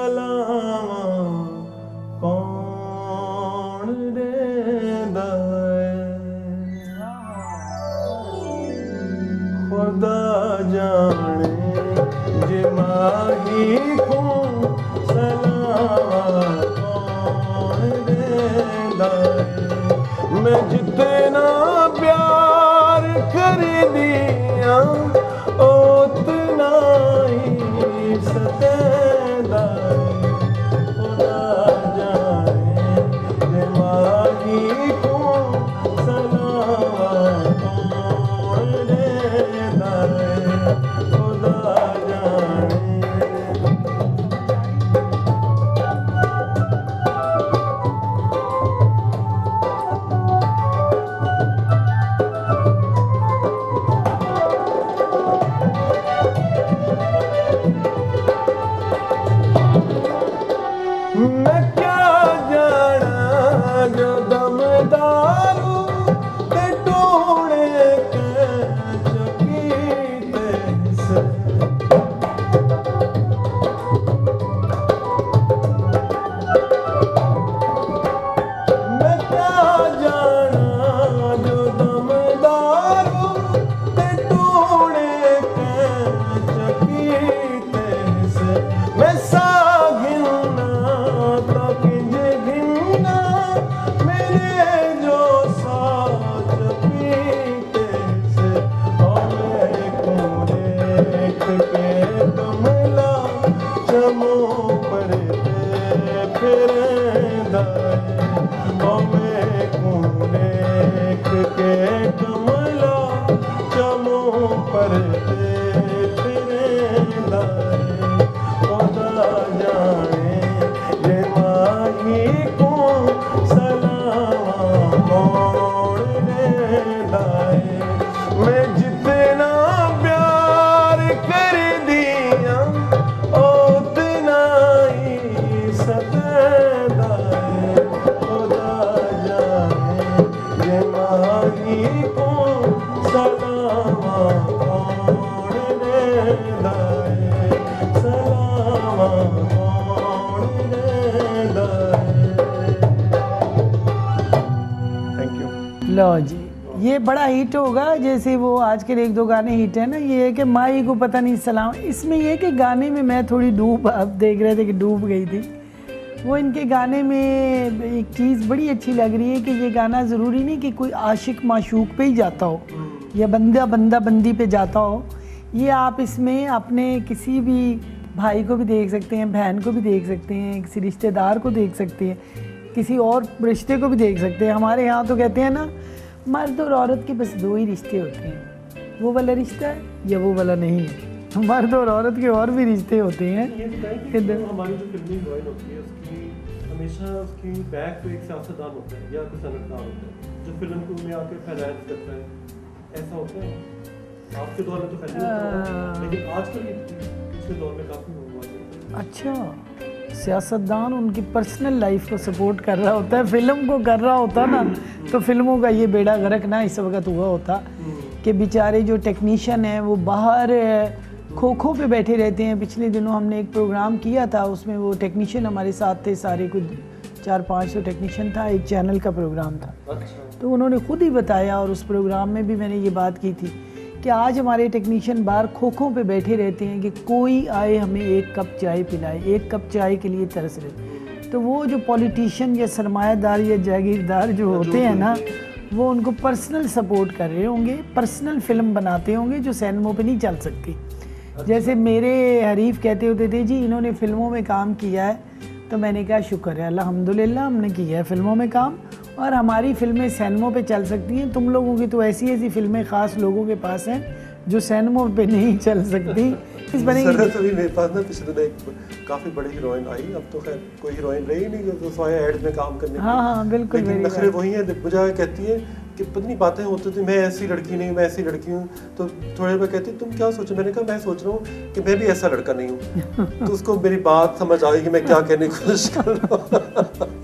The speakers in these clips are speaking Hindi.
सलामा कौन देंदा है खुदा जाने जे माही को सलामा कौन देंदा है मैं जितना प्यार कर दिया उतना ही सतेंदा है खुदा जाने जे माही को सलामा कौन देंदा है खुदा जाने मैं क्या जाना जो दमदारू ते टोड़े के चकीते से मैं क्या जाना जो दमदारू ते टोड़े के चकीते से मैं सागिना तकिंज गिना मेरे जो साथ पीते से और को देख के कमला चमो पर फिरेंदा है को देख के कमला चमो पर फिरेंदा है खुदा जाने जे माही को सलामा कौन देंदा है मैं जितना प्यार कर दिया उतना ही सतेंदा है खुदा जाने जे माही को सलामा कौन देंदा है सलामा कौन देंदा है थैंक यू लो जी, ये बड़ा हिट होगा। जैसे वो आजकल एक दो गाने हिट है ना, ये है कि माई को पता नहीं सलाम। इसमें ये है कि गाने में मैं थोड़ी डूब, आप देख रहे थे कि डूब गई थी। वो इनके गाने में एक चीज़ बड़ी अच्छी लग रही है कि ये गाना ज़रूरी नहीं कि कोई आशिक माशूक पे ही जाता हो या बंदा बंदा बंदी पे जाता हो। ये आप इसमें अपने किसी भी भाई को भी देख सकते हैं, बहन को भी देख सकते हैं, किसी रिश्तेदार को देख सकते हैं, किसी और रिश्ते को भी देख सकते हैं। हमारे यहाँ तो कहते हैं ना, मर्द और औरत के बस दो ही रिश्ते होते हैं, वो वाला रिश्ता है या वो वाला नहीं है। मर्द और औरत के और भी रिश्ते होते हैं। ये बताएं कि जो हमारी जो फिल्मी हीरोइन होती है उसकी हमेशा उसकी बैक पे एक सियासतदान होता है या कोई सनतदार होता है जो फिल्म को में आके फाइनेंस करता है, ऐसा होता है। आपके दौर में तो पहले लेकिन आजकल पिछले दौर में काफ़ी हुआ है। अच्छा, सियासतदान उनकी पर्सनल लाइफ को सपोर्ट कर रहा होता है, फिल्म को कर रहा होता ना, तो फिल्मों का ये बेड़ा गर्क ना इस वक्त हुआ होता कि बेचारे जो टेक्नीशियन हैं वो बाहर खो खो पे बैठे रहते हैं। पिछले दिनों हमने एक प्रोग्राम किया था, उसमें वो टेक्नीशियन हमारे साथ थे, सारे कुछ 400-500 टेक्नीशियन था, एक चैनल का प्रोग्राम था। तो उन्होंने खुद ही बताया और उस प्रोग्राम में भी मैंने ये बात की थी कि आज हमारे टेक्नीशियन बाहर खोखों पे बैठे रहते हैं कि कोई आए हमें एक कप चाय पिलाए, एक कप चाय के लिए तरस रहे। तो वो जो पॉलिटिशियन या सरमायादार या जागीरदार जो होते हैं ना, वो उनको पर्सनल सपोर्ट कर रहे होंगे, पर्सनल फिल्म बनाते होंगे जो सिनेमा पे नहीं चल सकती। जैसे मेरे हरीफ कहते होते थे जी इन्होंने फिल्मों में काम किया है, तो मैंने कहा शुक्र है अल्हम्दुलिल्लाह हमने किया है फिल्मों में काम, और हमारी फिल्में सिनेमा पे चल सकती हैं। तुम लोगों की तो ऐसी ऐसी फिल्में ख़ास लोगों के पास हैं जो सिनेमा पे नहीं चल सकती। इस मेरे पास ना पिछले दिनों एक काफ़ी बड़ी हीरोइन आई, अब तो खैर कोई हीरोइन रही नहीं जो स्वाया एड्स में काम करने। हाँ बिल्कुल, लेकिन नखरे वही है। मुझे कहती है कि पता नहीं बातें होती थी, मैं ऐसी लड़की नहीं, मैं ऐसी लड़की हूँ। तो थोड़े बार कहती तुम क्या सोचो, मैंने कहा मैं सोच रहा हूँ कि मैं भी ऐसा लड़का नहीं हूँ। तो उसको मेरी बात समझ आ गई कि मैं क्या कहने की कोशिश कर रहा हूँ।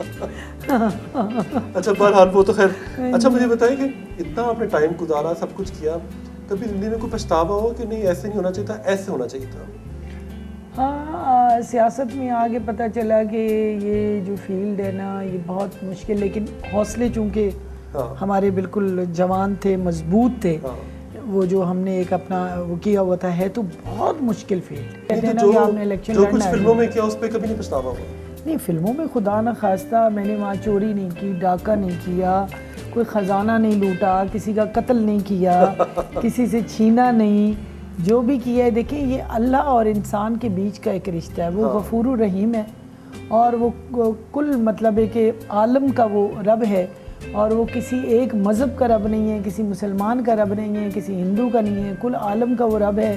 अच्छा बहरहाल वो तो खैर। अच्छा मुझे बताइए कि इतना आपने टाइम गुजारा, सब कुछ किया, कभी जिंदगी में कोई पछतावा हो कि नहीं ऐसे नहीं होना चाहिए था, ऐसे होना चाहिए था? हाँ, सियासत में आगे पता चला कि ये जो फील्ड है ना ये बहुत मुश्किल, लेकिन हौसले चूँकि हमारे बिल्कुल जवान थे, मजबूत थे, वो जो हमने एक अपना वो किया हुआ था, है तो बहुत मुश्किल फील्ड। कहते हैं ना कि आपने इलेक्शन जो कुछ फिल्मों में किया उस पे कभी नहीं पछतावा हुआ? नहीं, फिल्मों में खुदा न खास्ता मैंने वहाँ चोरी नहीं की, डाका नहीं किया, कोई ख़जाना नहीं लूटा, किसी का कत्ल नहीं किया, किसी से छीना नहीं, जो भी किया है। देखिए ये अल्लाह और इंसान के बीच का एक रिश्ता है, वो गफूर रहीम है और वो कुल मतलब है कि आलम का वो रब है, और वो किसी एक मज़हब का रब नहीं है, किसी मुसलमान का रब नहीं है, किसी हिंदू का नहीं है, कुल आलम का वो रब है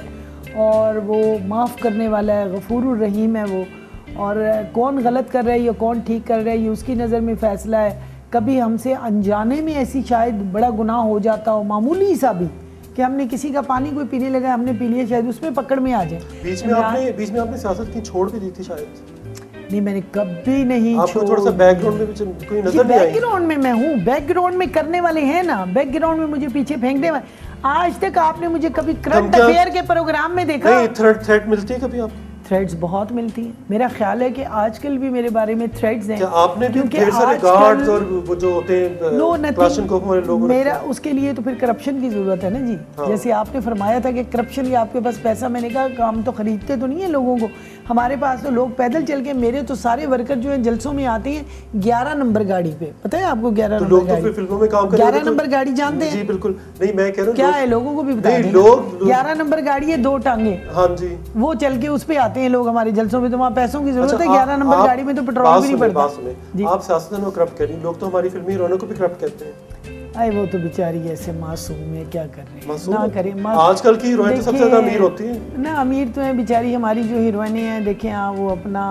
और वो माफ़ करने वाला है, गफूर रहीम है वो। और कौन गलत कर रहा है या कौन ठीक कर रहा है ये उसकी नज़र में फ़ैसला है। कभी हमसे अनजाने में ऐसी शायद बड़ा गुनाह हो जाता हो, मामूली सा भी, कि हमने किसी का पानी कोई पीने लगा, हमने पी लिया, शायद उसमें पकड़ में आ जाए। बीच में आपने सियासत की छोड़ भी दी थी शायद? नहीं, मैंने कभी नहीं आपको थोड़ा सा बैकग्राउंड में भी कोई नजर नहीं आई? बैकग्राउंड में मैं हूँ, बैकग्राउंड में करने वाले हैं ना, बैकग्राउंड में मुझे पीछे फेंकने वाले। आज तक आपने मुझे कभी करंट अफेयर के प्रोग्राम में देखा? नहीं, थ्रेट मिलती है कभी आपको? थ्रेड्स बहुत मिलती हैं। मेरा ख्याल है कि आजकल भी मेरे बारे में थ्रेड्स हैं। क्या आपने भी ढेर सारे गार्ड्स और वो जो होते हैं क्लाशनकोव वाले लोग? मेरा उसके लिए तो फिर करप्शन की जरूरत है ना जी। हाँ। जैसे आपने फरमाया था कि करप्शन या आपके पास पैसा, मैंने कहा काम तो खरीदते तो नहीं है लोगों को, हमारे पास तो लोग पैदल चल के, मेरे तो सारे वर्कर जो है जलसों में आते हैं 11 नंबर गाड़ी पे। पता है आपको 11 नंबर गाड़ी? फिल्मों में काम 11 नंबर गाड़ी जानते हैं? जी बिल्कुल। नहीं, मैं कह रहा हूँ क्या है, लोगों को भी बता दें। 11 नंबर गाड़ी है, 2 टांगे, हाँ जी, वो चल के उस पे आते हैं लोग हमारे जलसों में, तो वहाँ पैसों की जरूरत है। 11 नंबर गाड़ी में तो पेट्रोल भी नहीं पड़ता। आप सियासतदान को करप्ट करें, लोग तो हमारी फिल्मी हीरोइनों को भी करप्ट कहते हैं। अरे वो तो बेचारी ऐसे मासूम है, क्या कर रहे हैं, ना करें। आजकल की हीरोइन तो सबसे ज्यादा अमीर होती है ना, अमीर तो है बेचारी हमारी जो हीरोइनें हैं। देखें आप, वो अपना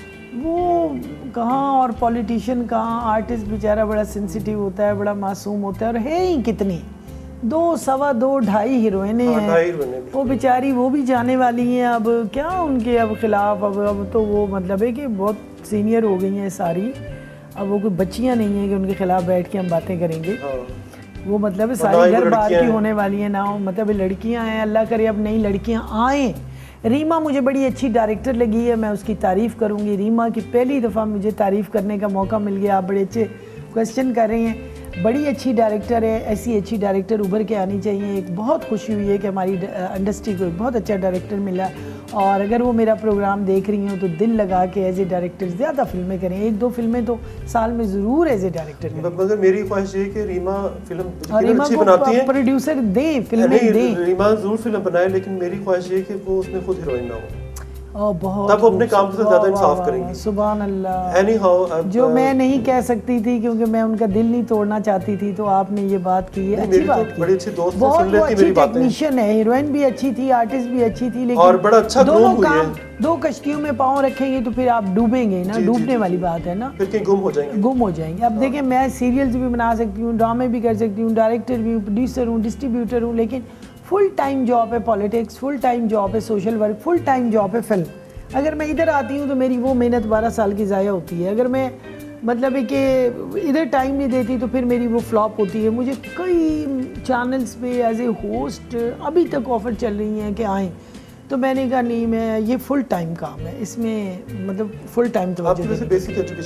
वो कहाँ, और पॉलिटिशियन कहाँ, आर्टिस्ट बेचारा बड़ा सेंसिटिव होता है, बड़ा मासूम होता है, और है ही कितनी 2, सवा 2, 2.5 हीरोइनें हैं वो बेचारी, वो भी जाने वाली हैं। अब क्या उनके अब खिलाफ, अब तो वो मतलब है कि बहुत सीनियर हो गई हैं सारी, अब वो कोई बच्चियां नहीं हैं कि उनके खिलाफ बैठ के हम बातें करेंगे। वो मतलब है सारी घर बार की होने वाली है ना, मतलब लड़कियां हैं, अल्लाह करे अब नई लड़कियां आएँ। रीमा मुझे बड़ी अच्छी डायरेक्टर लगी है, मैं उसकी तारीफ़ करूँगी। रीमा की पहली दफ़ा मुझे तारीफ़ करने का मौका मिल गया। आप बड़े अच्छे क्वेश्चन कर रहे हैं, बड़ी अच्छी डायरेक्टर है, ऐसी अच्छी डायरेक्टर उभर के आनी चाहिए। एक बहुत खुशी हुई है कि हमारी इंडस्ट्री को एक बहुत अच्छा डायरेक्टर मिला, और अगर वो मेरा प्रोग्राम देख रही हो तो दिल लगा के एज ए डायरेक्टर ज़्यादा फिल्में करें, 1-2 फिल्में तो साल में ज़रूर एज ए डायरेक्टर करें। मगर मेरी ख्वाहिश ये कि रीमा फिल्म अच्छी बनाती है, प्रोड्यूसर दे फिल्में दे, रीमा जरूर फिल्म बनाए, लेकिन मेरी ख्वाहिश ये कि वो उसमें खुद हीरोइन ना हो, बहुत तब वो अपने काम से ज्यादा इंसाफ करेंगी। सुभान अल्लाह। Anyhow, जो मैं नहीं कह सकती थी क्योंकि मैं उनका दिल नहीं तोड़ना चाहती थी, तो आपने ये बात की है, अच्छी बात की। बड़ी अच्छी दोस्त बहुत सुन लेती मेरी बातें। टेक्नीशियन है, हीरोइन भी अच्छी थी, आर्टिस्ट भी अच्छी थी, लेकिन और बड़ा अच्छा दोनों हुई है। काम, 2 कश्तियों में पाँव रखेंगे तो फिर आप डूबेंगे ना, डूबने वाली बात है ना, फिर कहीं गुम हो जाएंगे, गुम हो जाएंगे। अब देखें, मैं सीरियल्स भी बना सकती हूँ, ड्रामे भी कर सकती हूँ, डायरेक्टर भी हूँ, प्रोड्यूसर हूँ, डिस्ट्रीब्यूटर हूँ, लेकिन फुल टाइम जॉब है पॉलिटिक्स, फुल टाइम जॉब है social work, full time job है फिल्म। अगर मैं इधर आती हूँ तो मेरी वो मेहनत 12 साल की ज़ाया होती है। अगर मैं मतलब है कि इधर टाइम नहीं देती तो फिर मेरी वो फ्लॉप होती है। मुझे कई चैनल्स पे एज ए होस्ट अभी तक ऑफ़र चल रही हैं कि आएँ, तो मैंने कहा नहीं, मैं ये फुल टाइम काम है, इसमें मतलब फुल टाइम तो। आपकी वैसे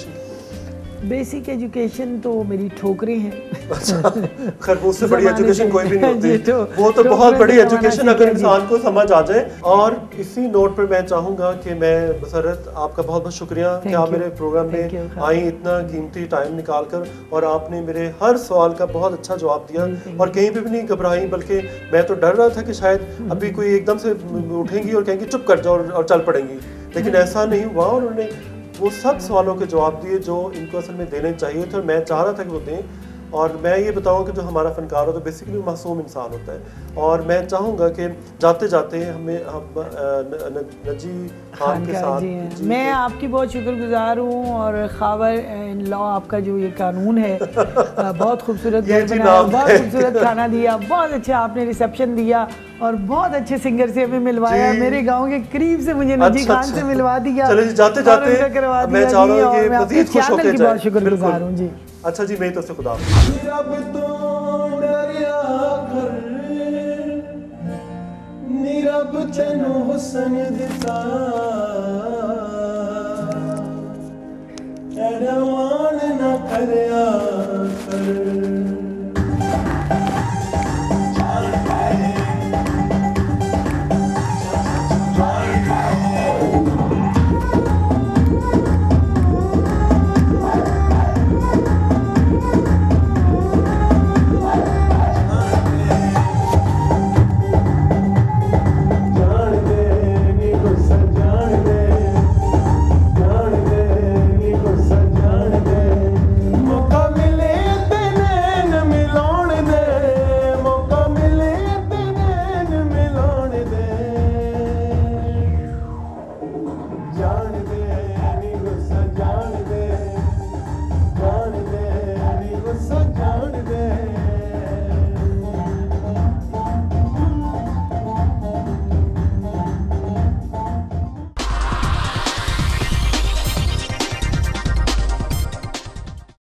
बेसिक एजुकेशन तो मेरी ठोकरें हैं। खैर वो उससे बड़ी एजुकेशन कोई भी नहीं होती, वो तो बहुत बड़ी एजुकेशन अगर इंसान को समझ आ जाए। और इसी नोट पर मैं चाहूँगा कि मैं मसरत आपका बहुत बहुत शुक्रिया कि आप मेरे प्रोग्राम में आई, इतना कीमती टाइम निकाल कर, और आपने मेरे हर सवाल का बहुत अच्छा जवाब दिया, और कहीं पे भी नहीं घबराई। बल्कि मैं तो डर रहा था कि शायद अभी कोई एकदम से उठेंगी और कहेंगी चुप कर जाओ और चल पड़ेंगी, लेकिन ऐसा नहीं हुआ। उन्होंने वो सब सवालों के जवाब दिए जो इनको असल में देने चाहिए थे, और मैं चाह रहा था कि वो दें। और मैं ये बताऊं कि जो हमारा फनकार होता है बेसिकली मासूम इंसान होता है, और मैं चाहूँगा कि जाते जाते हमें नजी खान के साथ मैं आपकी बहुत शुक्रगुजार हूँ, और खावर इन लॉ आपका जो ये कानून है बहुत खूबसूरत बहुत खूबसूरत खाना दिया, बहुत अच्छा आपने रिसेप्शन दिया, और बहुत अच्छे सिंगर से हमें मिलवाया, मेरे गांव के करीब से मुझे नजी खान से मिलवा दिया। जाते जाते करवा मैं चाह रहा हूँ कि मज़ीद खुश होके जाए। बहुत शुक्रगुजार हूँ जी। अच्छा जी, मैं तो से खुदा नी रब तेनू हुसन दिता एड़ा मान ना करे